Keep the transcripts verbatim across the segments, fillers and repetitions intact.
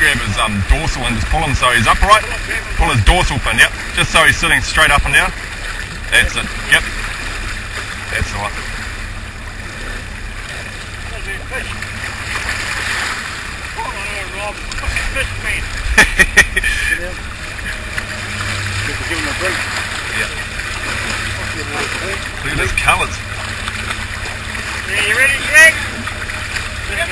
grab his um, dorsal and just pull him so he's upright. Pull his dorsal fin, yep. Just so he's sitting straight up and down. That's it, yep. That's the one. Yeah. Look at his colours. Yeah, you ready, Greg? Yep.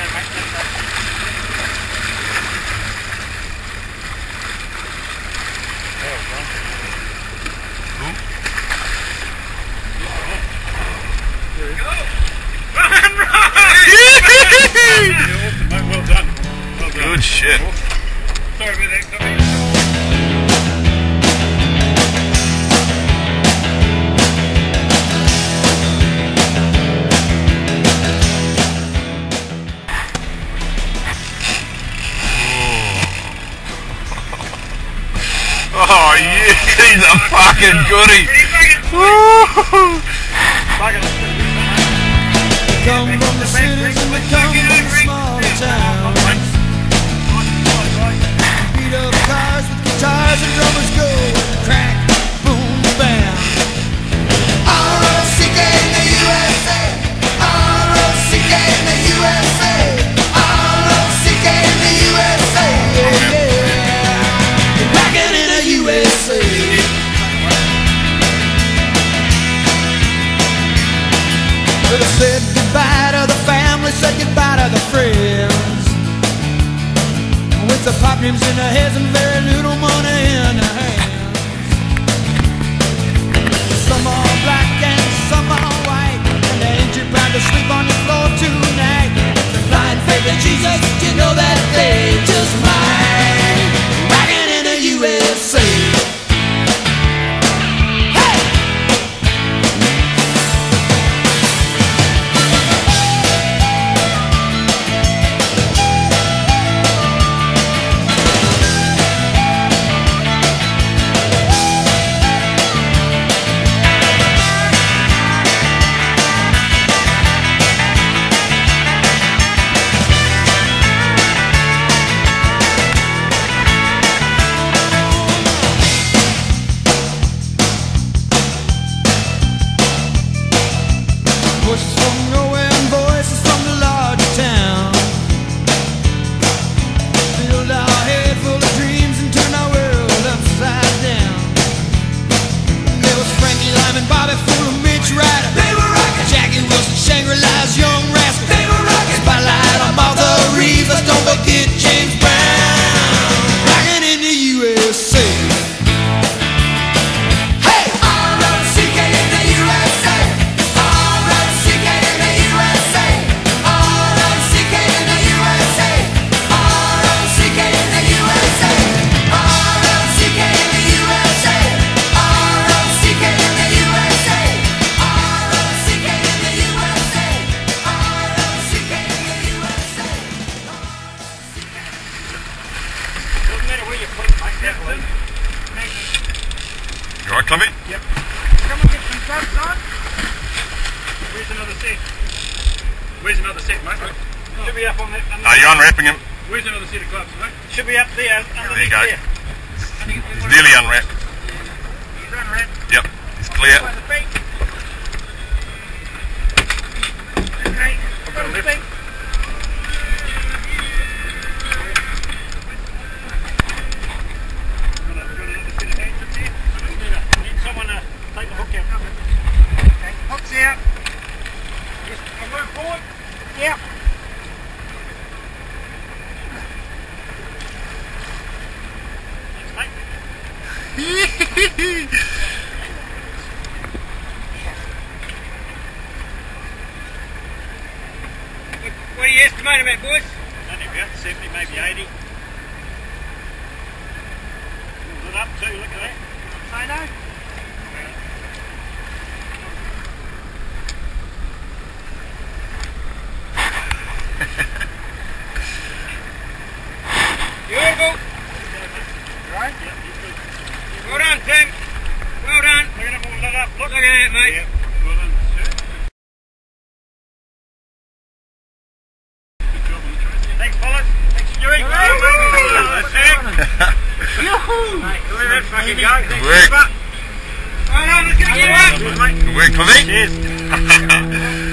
There you go. Run, run! Well done. Well done. Good shit. Sorry about that, sorry. Oh yeah, he's a fucking goodie. We come from the cities and we come from the smaller towns. Beat up cars with guitars and drummers go crack, boom, bam. R O C K in the U S A, R O C K in the U S A, R O C K in the U S A, yeah, yeah. Rockin' in the U S A. Well, I said goodbye to the family, said goodbye to the friends. With the pop names in their heads and very little money in their hands. Some are black and some are white, and they ain't too proud to sleep on the floor tonight. The blind faith in Jesus, you know that they just might. Rockin' in the U S A. Voices from nowhere and voices from the larger town. Filled our head full of dreams and turned our world upside down. There was Frankie Lyman, Bobby Fuller, Mitch Ryder. They were rockin'. Jackie Wilson, Shangri-La's Young Rascal. They were rockin'. Spotlight on Martha Reeves. Let's don't forget James Brown. Rockin' in the U S A. You alright, Clumpy? Yep. Come and get some clubs on. Where's another set? Where's another set, mate? Oh. Should be up on that. Are you unwrapping him? Where's another set of clubs, mate? Should be up there. There you go. There. He's nearly unwrapped. He's unwrapped. Yep, he's clear. By the feet. Okay. I've got a lift. Someone uh, take the hook out. Okay. Hook's out. Just I move forward. Yep. Thanks, mate. What do you estimate him at, boys? Only about seventy, maybe eighty. Lit up too, look at that. Say no? Beautiful. Right? Yep, well done, Tim. Well done. Look at it all lit up. Look, look at that, mate. Yep. Well done, sir. Good job on the trace. Thanks, fellas. Thanks, Stewie. Cheers, mate. Good work, Cliffy. Cheers.